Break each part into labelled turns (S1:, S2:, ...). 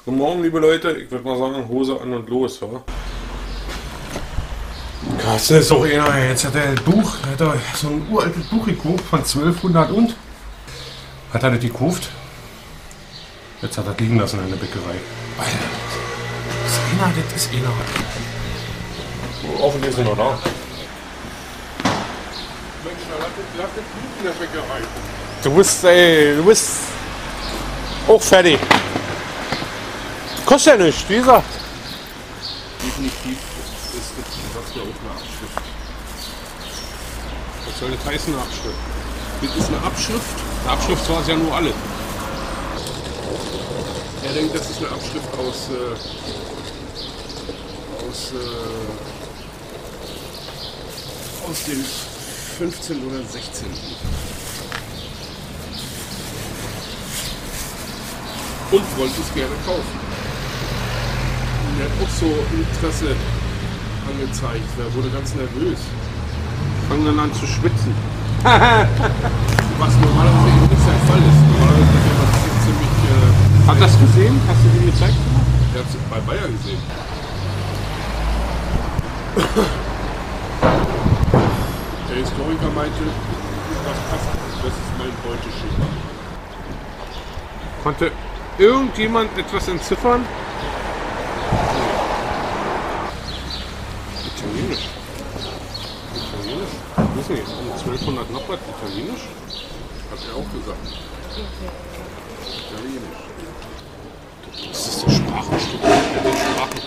S1: Guten Morgen, liebe Leute. Ich würde mal sagen, Hose an und los, wa? Das ist doch einer. Jetzt hat er ein Buch, hat er so ein uraltes Buch gekauft von 1200 und. Hat er das gekauft? Jetzt hat er liegen lassen in der Bäckerei. Alter, das ist einer. Hoffentlich ist er noch da. Mensch, lass das Buch in der Bäckerei. Du bist auch fertig. Kostet ja nichts, wie gesagt.
S2: Definitiv ist das ja auch eine Abschrift. Was soll das heißen, eine Abschrift? Das ist eine Abschrift. Eine Abschrift war es ja nur alle. Er denkt, das ist eine Abschrift aus dem 15. oder 16. Und wollte es gerne kaufen. Er hat auch so Interesse angezeigt. Er wurde ganz nervös.
S1: Fangen dann an zu schwitzen.
S2: Was normalerweise eben nicht sein Fall ist. Normalerweise ist er ziemlich.
S1: Hat das gesehen? Hast du ihm gezeigt?
S2: Er hat es bei Bayern gesehen. Der Historiker meinte, das passt. Das ist mein Beuteschema.
S1: Konnte irgendjemand etwas entziffern? Italienisch. Italienisch? Ich weiß nicht, um 1200 noch was Italienisch?
S2: Hat er auch gesagt. Italienisch.
S1: Das ist der Sprachenstück mit den Sprachen.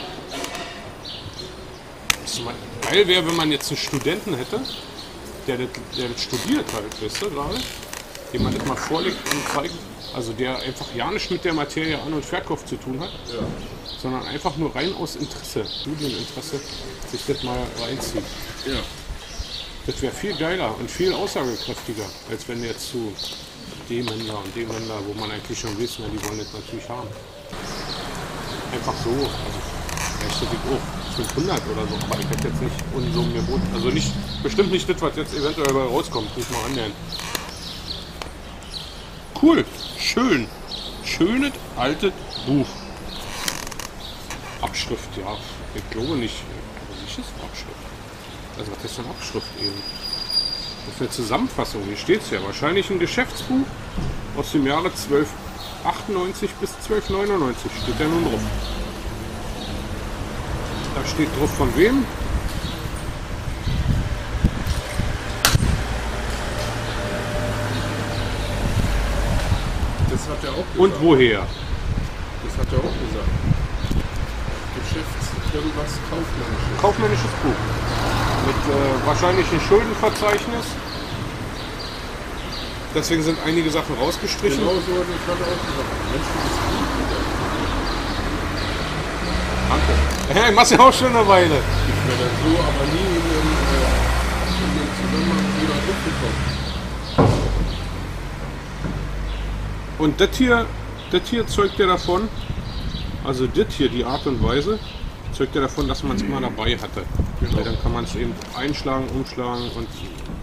S1: Was mal geil wäre, wenn man jetzt einen Studenten hätte, der das studiert halt, weißt du, gerade, dem man das mal vorlegt und zeigt, also der einfach ja nichts mit der Materie An- und Verkauf zu tun hat,
S2: Ja.
S1: sondern einfach nur rein aus Interesse, Studieninteresse, sich das mal reinzieht.
S2: Ja.
S1: Das wäre viel geiler und viel aussagekräftiger, als wenn jetzt zu dem Händler und dem Händler, wo man eigentlich schon wissen, ja, die wollen das natürlich haben. Einfach so, also vielleicht hätte ich auch 500 oder so, aber ich hätte jetzt nicht Unsummen geboten. Also nicht, bestimmt nicht das, was jetzt eventuell dabei rauskommt, nicht mal annähern. Cool, schön, schönes altes Buch. Abschrift, ja, ich glaube nicht. Aber nicht ist Abschrift. Also was ist denn Abschrift eben? Das ist eine Zusammenfassung, hier steht es ja. Wahrscheinlich ein Geschäftsbuch aus dem Jahre 1298 bis 1299 steht ja nun drauf. Da steht drauf von wem?
S2: Das hat er auch gesagt.
S1: Und woher?
S2: Das hat er auch gesagt. Irgendwas Kaufmännisches.
S1: Kaufmännisches Buch. Mit wahrscheinlich ein Schuldenverzeichnis. Deswegen sind einige Sachen rausgestrichen.
S2: Genau so hat er auch gesagt. Mensch, du bist gut.
S1: Danke. Hey, machst ja auch schon eine Weile.
S2: Ich werde so aber nie in den Zusammenhang wieder mitbekommen.
S1: Und das hier zeugt ja davon, also das hier, die Art und Weise, zeugt ja davon, dass man es immer dabei hatte.
S2: Genau.
S1: Weil dann kann man es eben einschlagen, umschlagen und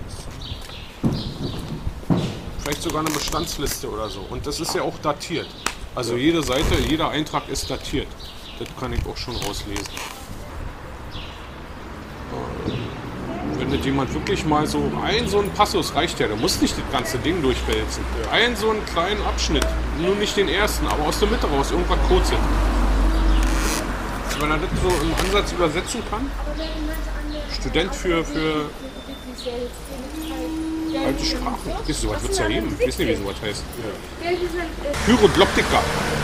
S1: vielleicht sogar eine Bestandsliste oder so. Und das ist ja auch datiert. Also jede Seite, jeder Eintrag ist datiert. Das kann ich auch schon rauslesen. Wenn das jemand wirklich mal so ein Passus reicht ja, der muss nicht das ganze Ding durchwälzen. So einen kleinen Abschnitt, nur nicht den ersten, aber aus der Mitte raus, irgendwas kurzes. Wenn er das so im Ansatz übersetzen kann, Student für alte Sprachen. Weißt du, was wird es ja geben? Ich weiß nicht, wie sowas heißt. Pyrogloptika.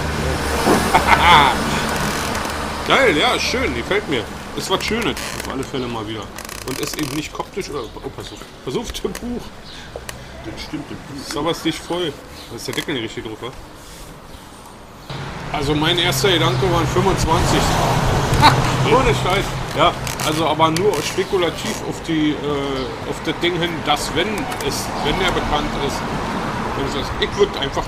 S1: Geil, ja, schön, gefällt mir. Ist was Schönes, auf alle Fälle mal wieder. Und ist eben nicht koptisch oder. Oh, pass auf, das Buch.
S2: Das stimmt.
S1: Sabberst dich voll. Da ist der Deckel nicht richtig drauf, wa? Also mein erster Gedanke waren 25. Ohne Scheiß. Ja, also aber nur spekulativ auf das Ding hin, dass wenn der bekannt ist, ich würde einfach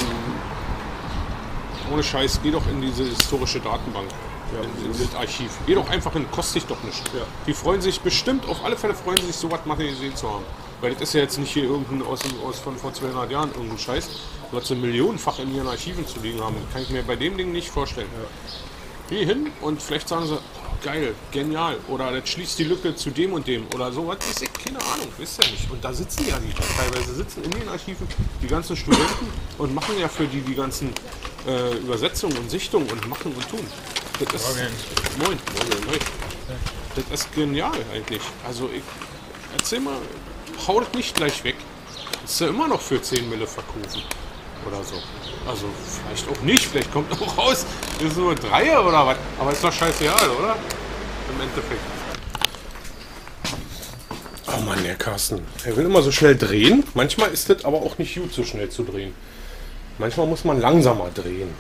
S1: ohne Scheiß, geh doch in diese historische Datenbank. In das Archiv. Geh doch einfach hin, kostet dich doch nicht.
S2: Ja.
S1: Die freuen sich bestimmt, auf alle Fälle freuen sie sich, so was mal gesehen zu haben. Weil das ist ja jetzt nicht hier irgendein von vor 200 Jahren irgendein Scheiß, was sie millionenfach in ihren Archiven zu liegen haben. Kann ich mir bei dem Ding nicht vorstellen. Geh hin und vielleicht sagen sie, geil, genial, oder das schließt die Lücke zu dem und dem oder sowas. Ist keine Ahnung, wisst ihr nicht. Und da sitzen ja die, teilweise sitzen in den Archiven die ganzen Studenten und machen ja für die ganzen Übersetzungen und Sichtungen und machen und tun. Das ist, moin. Das ist genial eigentlich. Also erzähl mal, hau das nicht gleich weg. Das ist ja immer noch für 10 Mille verkaufen oder so. Also vielleicht auch nicht, vielleicht kommt auch raus, das ist nur 3 oder was. Aber ist doch scheißegal, oder? Im Endeffekt. Oh Mann, der Carsten. Er will immer so schnell drehen. Manchmal ist das aber auch nicht gut, so schnell zu drehen. Manchmal muss man langsamer drehen.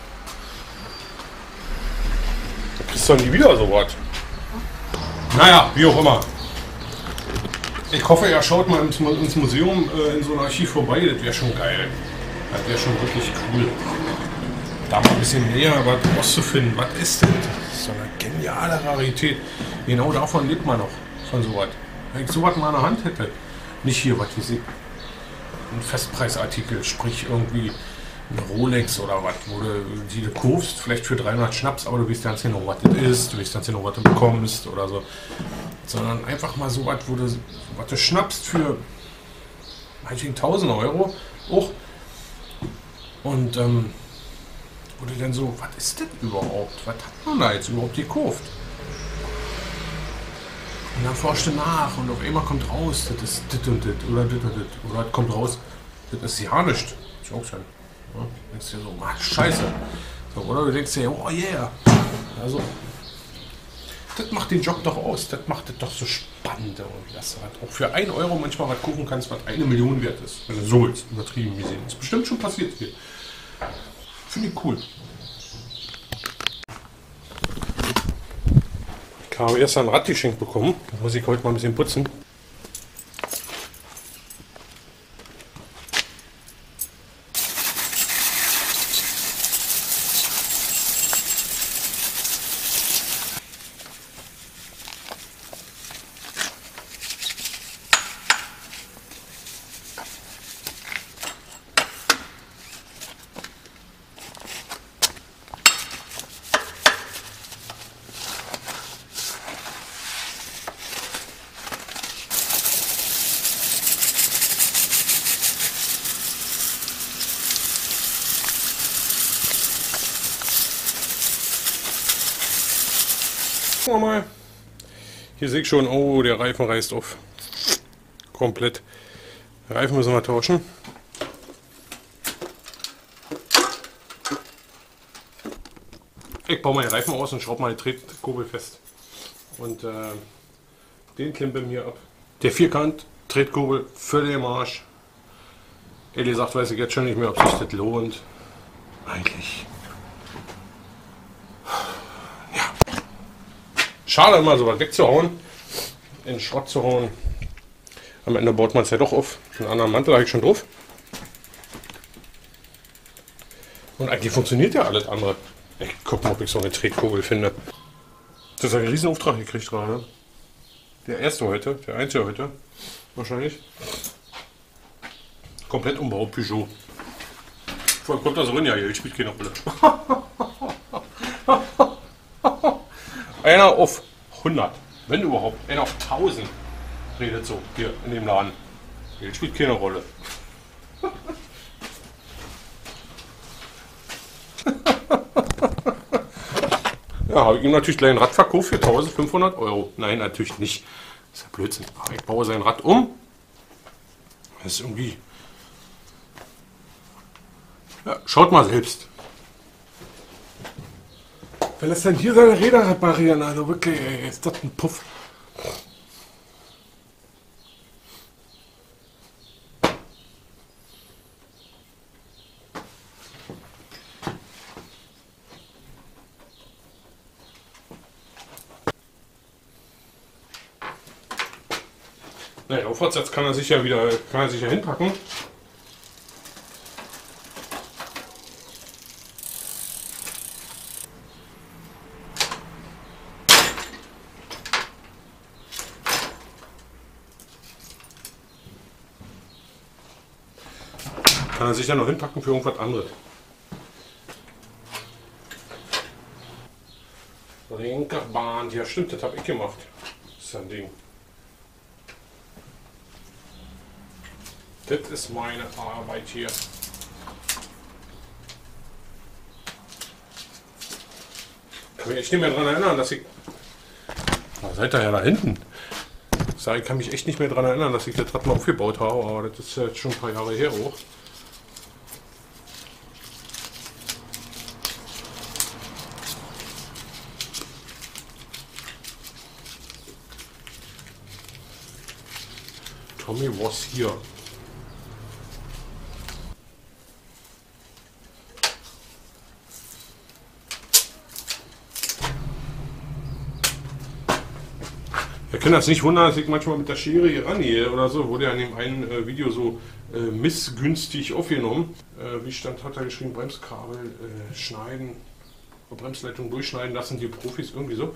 S1: Da kriegst du doch nie wieder so was. Naja, wie auch immer. Ich hoffe, er schaut mal ins Museum in so ein Archiv vorbei. Das wäre schon geil. Das wäre schon wirklich cool. Da mal ein bisschen näher was rauszufinden. Was ist denn das? Das ist so eine geniale Rarität. Genau davon lebt man noch. Von sowas. Wenn ich sowas mal in der Hand hätte. Nicht hier, was wie sie. Ein Festpreisartikel, sprich irgendwie ein Rolex oder was, wo du die du kaufst, vielleicht für 300 Schnaps, aber du weißt ganz genau, was das ist, du weißt ganz genau, was du bekommst oder so. Sondern einfach mal so was, wo du was du schnappst für meinetwegen 1000 Euro auch. Und wo du dann so, was ist das überhaupt? Was hat man da jetzt überhaupt gekauft? Und dann forschst du nach und auf einmal kommt raus, das ist das und das oder das und das. Oder kommt raus, das ist ja nicht. Das ist auch sein. Ja, du denkst dir so, Mann, scheiße. So, oder du denkst dir, oh yeah. Also, das macht den Job doch aus. Das macht das doch so spannend. Und dass du halt auch für 1 Euro manchmal was kaufen kannst, was 1 Million wert ist. Wenn du so willst, übertrieben gesehen. Das ist bestimmt schon passiert hier. Finde ich cool. Ich habe erst ein Rad geschenkt bekommen. Das muss ich heute mal ein bisschen putzen. Gucken wir mal. Hier sehe ich schon, oh, der Reifen reißt auf. Komplett. Den Reifen müssen wir tauschen. Ich baue mal den Reifen aus und schraube mal die Tretkurbel fest. Und den klemmen wir ab. Der Vierkant, Tretkurbel, völlig im Arsch. Ehrlich gesagt, weiß ich jetzt schon nicht mehr, ob sich das lohnt. Eigentlich. Schade, immer so was wegzuhauen, in den Schrott zu hauen. Am Ende baut man es ja doch auf. Einen anderen Mantel habe ich schon drauf. Und eigentlich funktioniert ja alles andere. Ich guck mal, ob ich so eine Tretkurbel finde. Das ist ein Riesenauftrag gekriegt gerade. Der erste heute, der einzige heute. Wahrscheinlich. Komplett Umbau, Peugeot. Vor allem kommt da so rein, ja, hier spielt keine Rolle. Einer auf 100, wenn überhaupt, einer auf 1000 redet so hier in dem Laden. Geld spielt keine Rolle. Ja, habe ich ihm natürlich gleich ein Rad verkauft für 1500 Euro. Nein, natürlich nicht. Das ist ja Blödsinn. Aber ich baue sein Rad um. Das ist irgendwie... Ja, schaut mal selbst. Wer lässt denn hier seine Räder reparieren? Also wirklich, ey, ist das ein Puff. Naja, Auffahrtssatz kann er sich ja wieder hinpacken. Kann er sich ja noch hinpacken für irgendwas anderes. Rinkerbahn, ja stimmt, das habe ich gemacht. Das ist ein Ding. Das ist meine Arbeit hier. Kann mich echt nicht mehr daran erinnern, dass ich... Na, seid ihr ja da hinten. Ich kann mich echt nicht mehr daran erinnern, dass ich das Rad mal aufgebaut habe, aber das ist ja jetzt schon ein paar Jahre her auch. Tommy was hier. Ihr könnt das nicht wundern, dass ich manchmal mit der Schere hier rangehe oder so. Wurde ja in dem einen Video so missgünstig aufgenommen. Wie stand, hat er geschrieben, Bremskabel schneiden, Bremsleitung durchschneiden lassen die Profis, irgendwie so.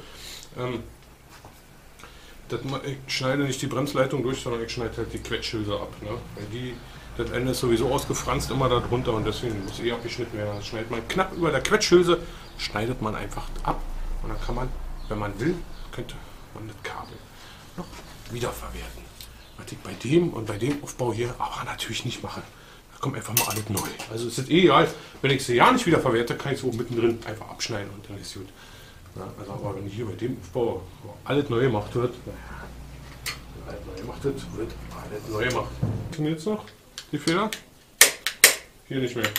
S1: Ich schneide nicht die Bremsleitung durch, sondern ich schneide halt die Quetschhülse ab. Ne? Weil das Ende ist sowieso ausgefranst immer da drunter und deswegen muss abgeschnitten werden. Dann schneidet man knapp über der Quetschhülse, schneidet man einfach ab und dann kann man, wenn man will, könnte man das Kabel noch wiederverwerten. Was ich bei dem und bei dem Aufbau hier aber natürlich nicht mache. Da kommt einfach mal alles neu. Also es ist egal, wenn ich sie ja nicht wiederverwerte, kann ich so mittendrin einfach abschneiden und dann ist gut. Ja, also aber wenn hier bei dem Aufbau alles neu gemacht wird, alles neu gemacht wird, alles neu gemacht. Funktioniert jetzt noch die Feder? Hier nicht mehr.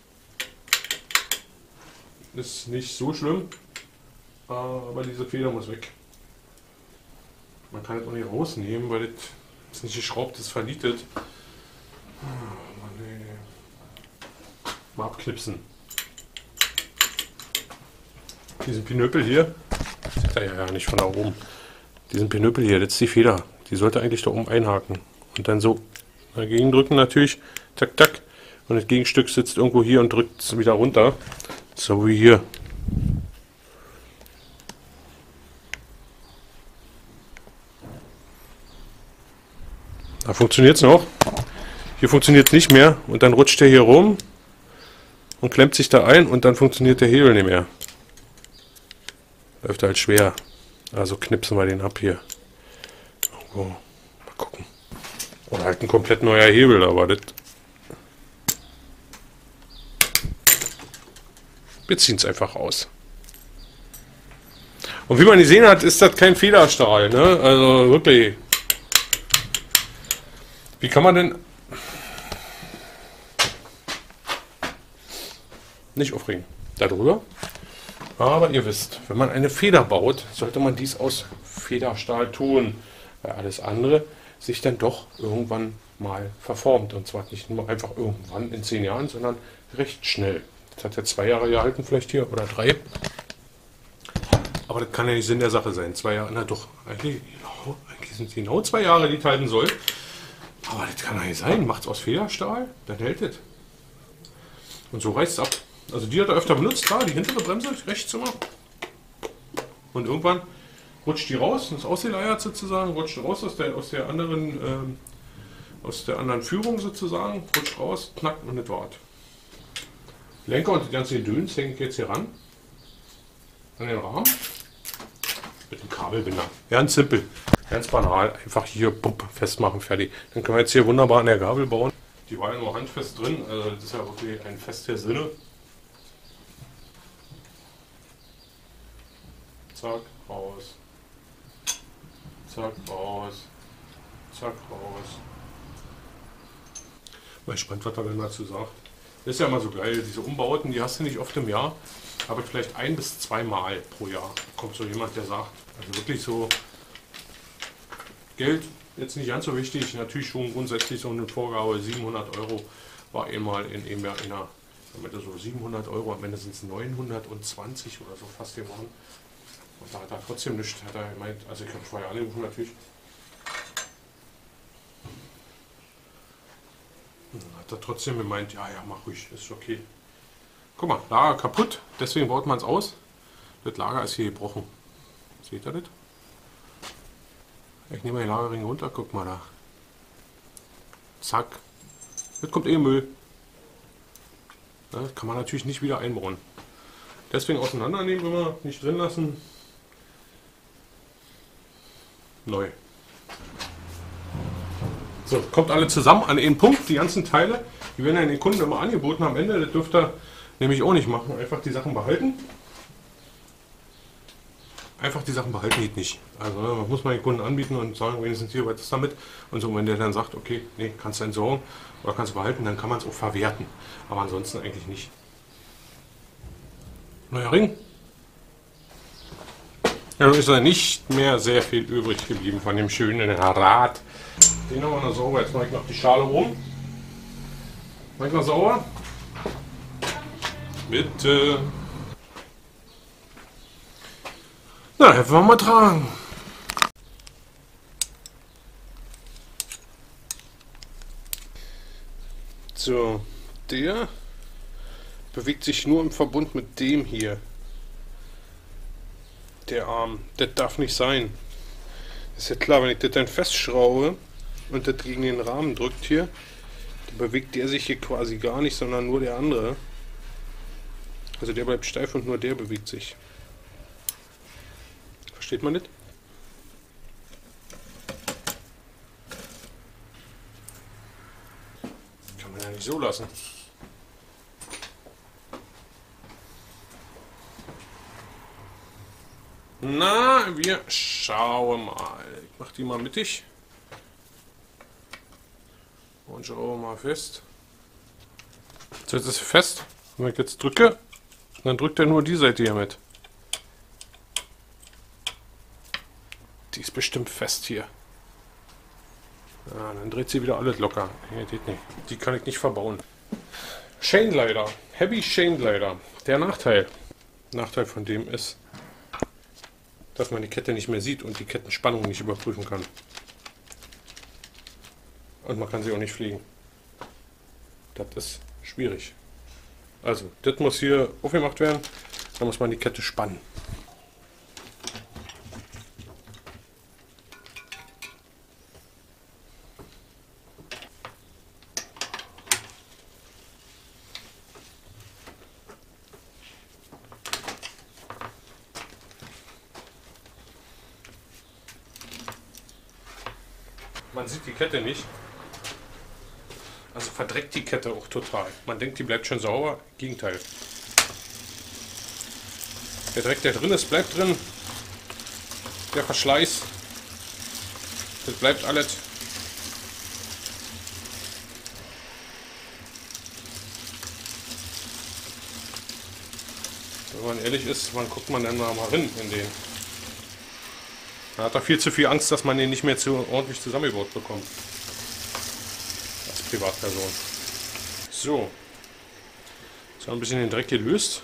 S1: Ist nicht so schlimm, aber diese Feder muss weg. Man kann das auch nicht rausnehmen, weil das ist nicht geschraubt, das ist vernietet. Mal abknipsen. Diesen Pinöpel hier, sieht er ja nicht von da oben. Diesen Pinöpel hier, das ist die Feder. Die sollte eigentlich da oben einhaken. Und dann so dagegen drücken natürlich. Tack, tack. Und das Gegenstück sitzt irgendwo hier und drückt es wieder runter. So wie hier. Da funktioniert es noch. Hier funktioniert es nicht mehr. Und dann rutscht der hier rum und klemmt sich da ein und dann funktioniert der Hebel nicht mehr. Läuft halt schwer. Also knipsen wir den ab hier. Irgendwo. Mal gucken. Oder halt ein komplett neuer Hebel, aber das... Wir ziehen es einfach aus. Und wie man gesehen hat, ist das kein Federstahl, ne? Also wirklich. Wie kann man denn... Nicht aufregen. Darüber. Aber ihr wisst, wenn man eine Feder baut, sollte man dies aus Federstahl tun, weil alles andere sich dann doch irgendwann mal verformt. Und zwar nicht nur einfach irgendwann in 10 Jahren, sondern recht schnell. Das hat ja 2 Jahre gehalten vielleicht hier oder 3. Aber das kann ja nicht Sinn der Sache sein. 2 Jahre, na doch, eigentlich sind es genau 2 Jahre, die es halten soll. Aber das kann ja nicht sein. Macht es aus Federstahl, dann hält es. Und so reißt es ab. Also die hat er öfter benutzt, klar, die hintere Bremse, rechts immer. Und irgendwann rutscht die raus, ist ausgeleiert sozusagen, rutscht raus aus der anderen Führung sozusagen, rutscht raus, knackt und nicht wart. Lenker und die ganze Gedöns hänge ich jetzt hier ran, an den Rahmen, mit dem Kabelbinder. Ganz simpel, ganz banal, einfach hier bupp, festmachen, fertig. Dann können wir jetzt hier wunderbar an der Gabel bauen. Die war ja nur handfest drin, also das ist ja wirklich ein fester Sinne. Zack, raus. Zack, raus. Zack, raus. Mal gespannt, was er denn dazu sagt. Das ist ja immer so geil, diese Umbauten, die hast du nicht oft im Jahr, aber vielleicht 1 bis 2 Mal pro Jahr kommt so jemand, der sagt, also wirklich so, Geld jetzt nicht ganz so wichtig, natürlich schon grundsätzlich so eine Vorgabe, 700 € war einmal in einem Jahr am Ende so 700 €, am Ende sind es 920 oder so fast geworden. Und da hat er trotzdem nichts, hat er gemeint, also ich habe vorher angerufen natürlich. Dann hat er trotzdem gemeint, ja, mach ruhig, ist okay. Guck mal, Lager kaputt, deswegen baut man es aus. Das Lager ist hier gebrochen. Seht ihr das? Ich nehme mal den Lagerring runter, guck mal da. Zack. Jetzt kommt Müll. Das kann man natürlich nicht wieder einbauen. Deswegen auseinandernehmen immer, nicht drin lassen. Neu. So, kommt alle zusammen an einen Punkt, die ganzen Teile. Die werden ja den Kunden immer angeboten am Ende. Das dürft ihr nämlich auch nicht machen. Einfach die Sachen behalten. Einfach die Sachen behalten geht nicht. Also man muss mal den Kunden anbieten und sagen, wenigstens hier, was ist damit? Und so, wenn der dann sagt, okay, nee, kannst du entsorgen oder kannst du behalten, dann kann man es auch verwerten. Aber ansonsten eigentlich nicht. Neuer Ring. Ja, nun ist da nicht mehr sehr viel übrig geblieben von dem schönen Rad. Den haben wir noch sauber. Jetzt mache ich noch die Schale rum. Mach ich noch sauber? Bitte. Na, helfen wir mal tragen. So, der bewegt sich nur im Verbund mit dem hier. Der Arm. Das darf nicht sein. Ist ja klar, wenn ich das dann festschraube und das gegen den Rahmen drückt hier, dann bewegt der sich hier quasi gar nicht, sondern nur der andere. Also der bleibt steif und nur der bewegt sich. Versteht man das? Kann man ja nicht so lassen. Na, wir schauen mal. Ich mach die mal mittig. Und schauen mal fest. So, jetzt ist sie fest. Wenn ich jetzt drücke, dann drückt er nur die Seite hier mit. Die ist bestimmt fest hier. Ja, dann dreht sie wieder alles locker. Nee, geht nicht. Die kann ich nicht verbauen. Chain Glider. Heavy Chain Glider. Der Nachteil von dem ist, dass man die Kette nicht mehr sieht und die Kettenspannung nicht überprüfen kann. Und man kann sie auch nicht fliegen. Das ist schwierig. Also, das muss hier aufgemacht werden. Da muss man die Kette spannen. Man sieht die Kette nicht. Also verdreckt die Kette auch total. Man denkt, die bleibt schön sauber. Gegenteil. Der Dreck, der drin ist, bleibt drin. Der Verschleiß. Das bleibt alles. Wenn man ehrlich ist, wann guckt man denn mal hin in den? Da hat er viel zu viel Angst, dass man den nicht mehr ordentlich zusammengebaut bekommt. Als Privatperson. So. Jetzt haben wir ein bisschen den Dreck gelöst.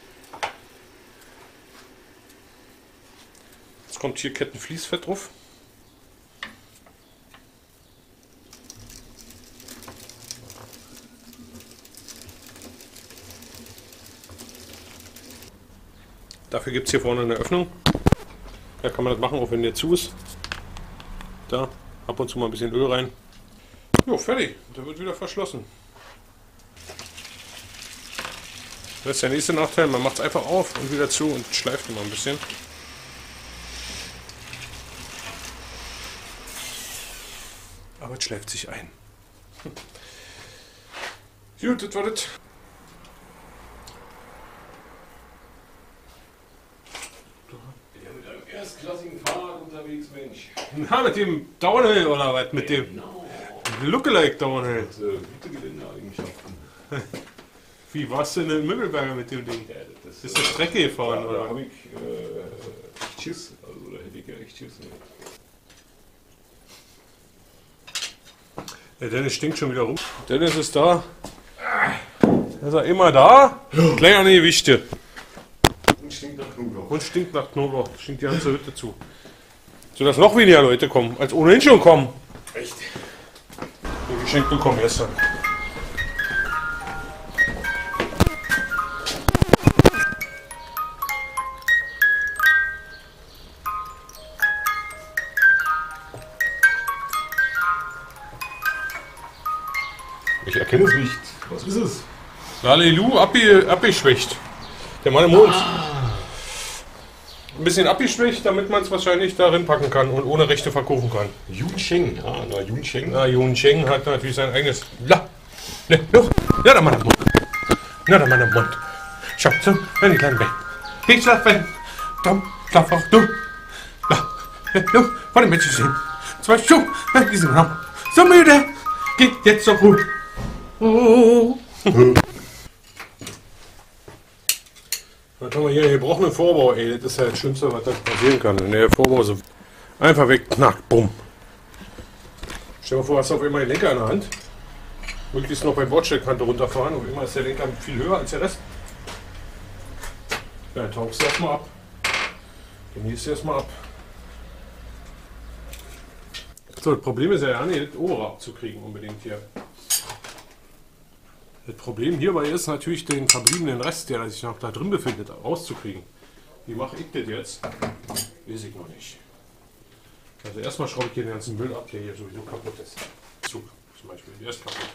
S1: Jetzt kommt hier Kettenfließfett drauf. Dafür gibt es hier vorne eine Öffnung. Da kann man das machen, auch wenn der zu ist. Da, ab und zu mal ein bisschen Öl rein. Jo, fertig. Der wird wieder verschlossen. Das ist der nächste Nachteil. Man macht es einfach auf und wieder zu und schleift immer ein bisschen. Aber es schleift sich ein. Gut, das war das.
S3: Erstklassigen Fahrrad unterwegs, Mensch.
S1: Na, mit dem Downhill oder was? Mit dem Lookalike Downhill.
S3: Gütegeländeeigenschaften.
S1: Wie warst du denn in Müggelberger mit dem Ding?
S3: Ja, das
S1: Bist du Strecke gefahren
S3: da
S1: oder?
S3: habe ich Schiss, also da hätte ich ja echt Schiss.
S1: Der Dennis stinkt schon wieder rum. Dennis ist da. Ist er immer da? Ja. Gleich an die Wichte.
S3: Und stinkt nach Knoblauch.
S1: Und stinkt nach Knoblauch. Stinkt die ganze Hütte zu. Sodass noch weniger Leute kommen, als ohnehin schon kommen.
S3: Echt?
S1: Ein Geschenk bekommen gestern.
S3: Ich erkenne es nicht. Was ist es?
S1: Lalelu abgeschwächt. Der Mann im Mond. Ein bisschen abgeschwächt, damit man es wahrscheinlich darin packen kann und ohne Rechte verkaufen kann.
S3: Yuncheng, ah, na Yuncheng.
S1: Na, Yuncheng hat natürlich sein eigenes. La! Ne, los! Ja, der Mann im Mund. Ja, der Mann im Mund. Schau, so, wenn die kleinen Beine. Ich schlafe, Tom, schlaf auch du. La! Los, vor dem Menschen stehen. 2 Schuhe in diesem Raum. So müde, geht jetzt zur Ruhe. Oh. Was haben wir hier? Gebrochenen Vorbau, ey. Das ist ja das Schlimmste, was da passieren kann. Wenn der Vorbau so einfach wegknackt, bumm. Stell dir mal vor, hast du auf einmal den Lenker in der Hand. Möglichst noch beim Bordsteigkante runterfahren. Auf einmal ist der Lenker viel höher als der Rest. Ja, dann tauchst du erstmal ab. Genießt du erstmal ab. So, das Problem ist ja nicht, das obere abzukriegen unbedingt hier. Das Problem hierbei ist natürlich, den verbliebenen Rest, der sich noch da drin befindet, rauszukriegen. Wie mache ich das jetzt? Weiß ich noch nicht. Also erstmal schraube ich hier den ganzen Müll ab, der hier sowieso kaputt ist. Zug zum Beispiel, der ist kaputt.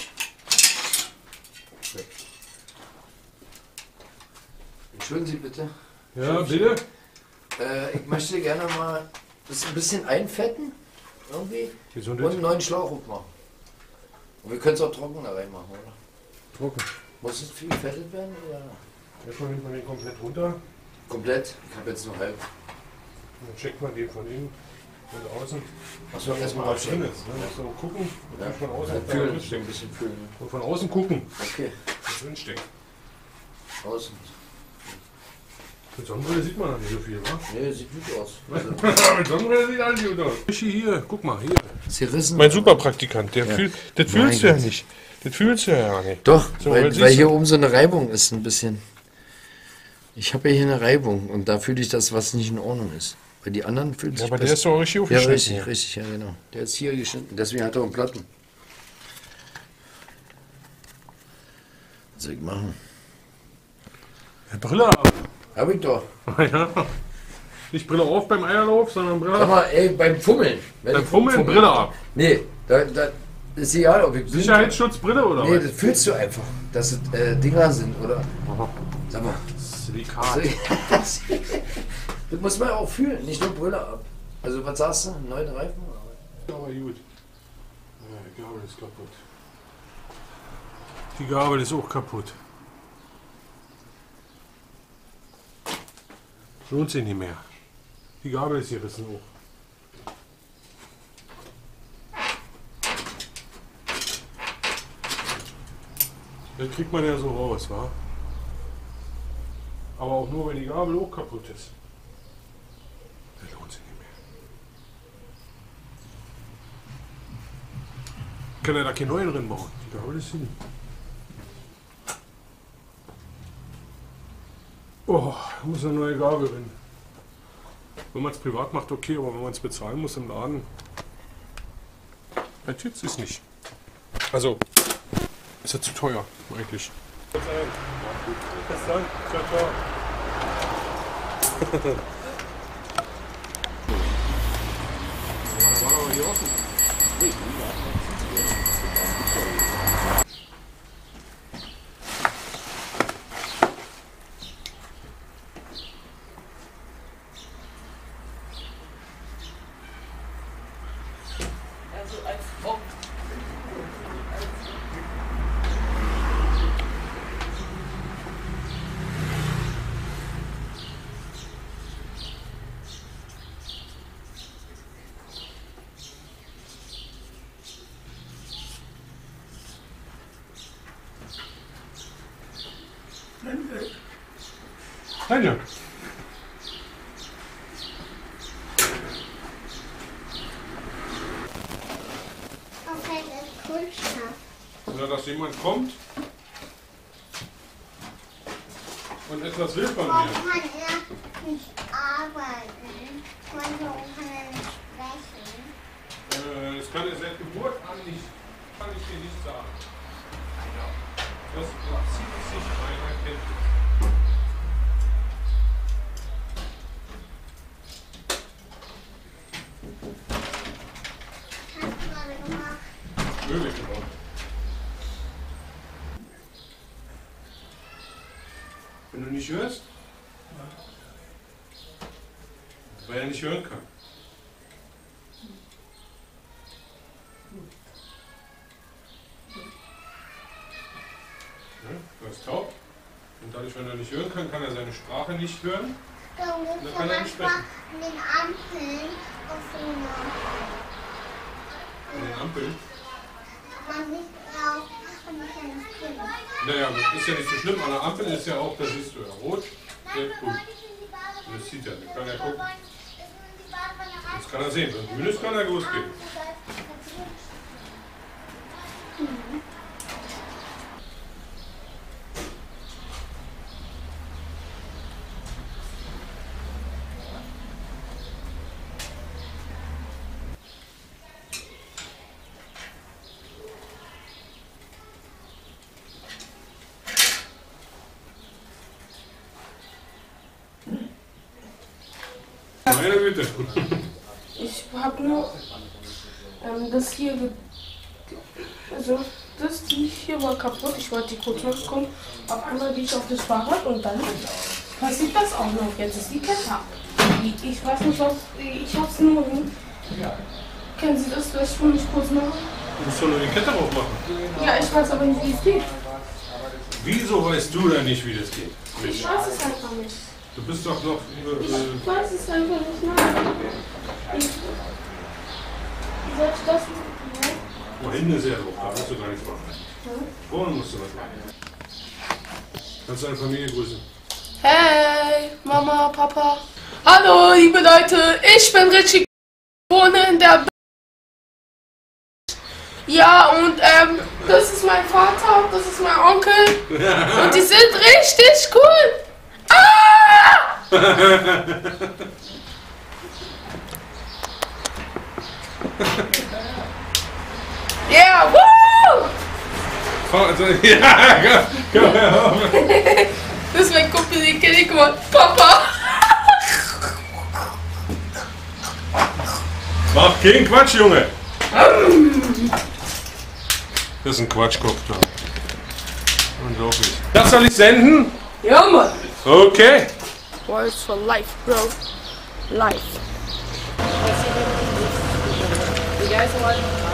S1: Weg.
S4: Entschuldigen Sie bitte.
S1: Ja, bitte?
S4: Ich möchte gerne mal das ein bisschen einfetten. Irgendwie.
S1: Und
S4: einen neuen Schlauch machen. Und wir können es auch trocken da reinmachen, oder?
S1: Trocken.
S4: Muss es viel gefettet werden? Oder?
S1: Erstmal nimmt man den komplett runter.
S4: Komplett? Ich habe jetzt noch halb.
S1: Dann checkt man den von innen und außen.
S4: Achso, erstmal
S1: was drin
S4: abchecken.
S1: ist. Ne? So gucken. Und
S4: Ja.
S1: von außen
S4: Ja, fühlen, ein bisschen fühlen.
S1: Und von außen gucken,
S4: Okay,
S1: was drin steckt.
S4: außen.
S1: Mit Sonnenbrille sieht man noch nicht so viel, wa?
S4: Nee, sieht gut aus. Also,
S1: Mit Sonnenbrille sieht alles gut aus. Hier, guck mal, hier.
S4: zerrissen.
S1: Mein Superpraktikant, der
S4: Ja.
S1: das fühlst du ja nicht. Das fühlst du ja nicht.
S4: Doch,
S1: So,
S4: weil
S1: siehst du.
S4: hier oben so eine Reibung ist ein bisschen. Ich habe ja hier eine Reibung und da fühle ich das, was nicht in Ordnung ist. Bei die anderen fühlt
S1: Ja,
S4: sich
S1: aber der
S4: besser.
S1: ist doch richtig
S4: Ja,
S1: aufgeschnitten.
S4: richtig, richtig, ja genau. Der ist hier geschnitten, deswegen hat er einen Platten. Was soll ich machen?
S1: Brille ab.
S4: Hab ich doch.
S1: Ja. Nicht Brille auf beim Eierlauf, sondern Brille
S4: Sag
S1: ab.
S4: mal, ey, beim Fummeln. Wenn
S1: Beim
S4: ich
S1: Fummeln Brille ab.
S4: Nee, da ist egal, ob ich blind-
S1: Sicherheitsschutzbrille oder
S4: Nee,
S1: was?
S4: das fühlst du einfach, dass es Dinger sind, oder? Sag mal.
S1: Silikat.
S4: Das muss man auch fühlen, nicht nur Brille ab. Also, was sagst du? Neuen Reifen?
S1: Aber gut. Ja, die Gabel ist kaputt. Die Gabel ist auch kaputt. Lohnt sich nicht mehr. Die Gabel ist gerissen auch. Das kriegt man ja so raus, wa? Aber auch nur, wenn die Gabel auch kaputt ist. Das lohnt sich nicht mehr. Kann er da keine neue drin bauen? Die Gabel ist hin. Oh, da muss eine neue Gabel drin. Wenn man es privat macht, okay, aber wenn man es bezahlen muss im Laden, das jetzt ist nicht. Also, ist ja zu teuer, eigentlich. Bis dann. Ciao, ciao. Da war aber hier offen.
S5: Also als ob.
S1: Danke.
S6: Okay, das ist Kunststoff.
S1: Oder dass jemand kommt und etwas will von
S6: Man
S1: mir.
S6: kann ja nicht arbeiten. Man kann ja nicht sprechen.
S1: Das kann er seit Geburt an nicht, kann ich dir nicht sagen. Das zieht sich meiner Kenntnis.
S6: Hast du gerade gemacht?
S1: Möbel gebaut. nicht hörst? Weil er nicht hören kann. Ja, du hast taub. Und dadurch, wenn er nicht hören kann, kann er seine Sprache nicht hören.
S6: Da muss
S1: Da
S6: ja
S1: kann er nicht
S6: manchmal
S1: sprechen.
S6: an den Ampeln auf so
S1: An den Ampeln.
S6: man sieht ja auch an die kleinen Kinder.
S1: Naja, das ist ja nicht so schlimm. An der Ampel ist ja auch, da siehst du ja rot, gelb, grün. Und das sieht er, dann kann er gucken. Jetzt kann er sehen, wenn grün ist, kann er losgehen. Meine Güte.
S7: Ich habe nur das hier, also das hier war kaputt. Ich wollte die kurz nachkommen. Auf einmal gehe ich auf das Fahrrad und dann passiert das auch noch. Jetzt ist die Kette ab. Ich weiß nicht, was, ich hab's nur. Können Sie das vielleicht für mich kurz machen?
S1: Du musst doch nur die Kette aufmachen.
S7: Ja, ich weiß aber nicht, wie es geht.
S1: Wieso weißt du denn nicht, wie das geht?
S7: Ich weiß es einfach nicht.
S1: Du bist doch noch.
S7: Ich weiß es einfach nicht. Nein. Soll ich das machen?
S1: Oh, hinten ist er hoch, da musst du gar nichts machen. Vorne musst du was machen. Kannst du deine Familie grüßen?
S7: Hey, Mama, Papa. Hallo, liebe Leute, ich bin Richie, wohne in der Ja, und das ist mein Vater, das ist mein Onkel. Und die sind richtig cool. Ah! Yeah, woo!
S1: Ja, komm her.
S7: Das ist mein Kumpel, den kenne ich mal. Papa!
S1: Mach keinen Quatsch, Junge. Das ist ein Quatschkopf da. Unglaublich. Das soll ich senden?
S7: Ja, Mann.
S1: Okay.
S7: Words for life, bro. Life. You guys want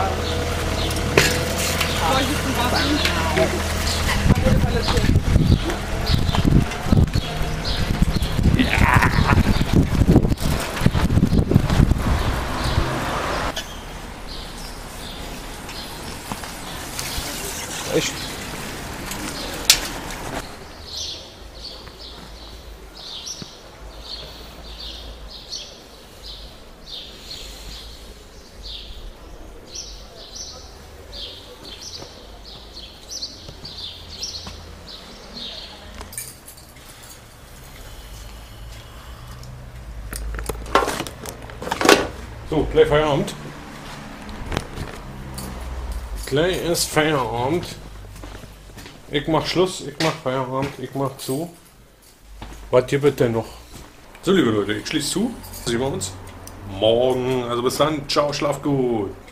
S1: Echt? So, gleich Feierabend. Gleich ist Feierabend. Ich mach Schluss, ich mach Feierabend, ich mach zu. Was gibt es denn noch? So, liebe Leute, ich schließe zu. Sehen wir uns morgen. Also bis dann. Ciao, schlaf gut.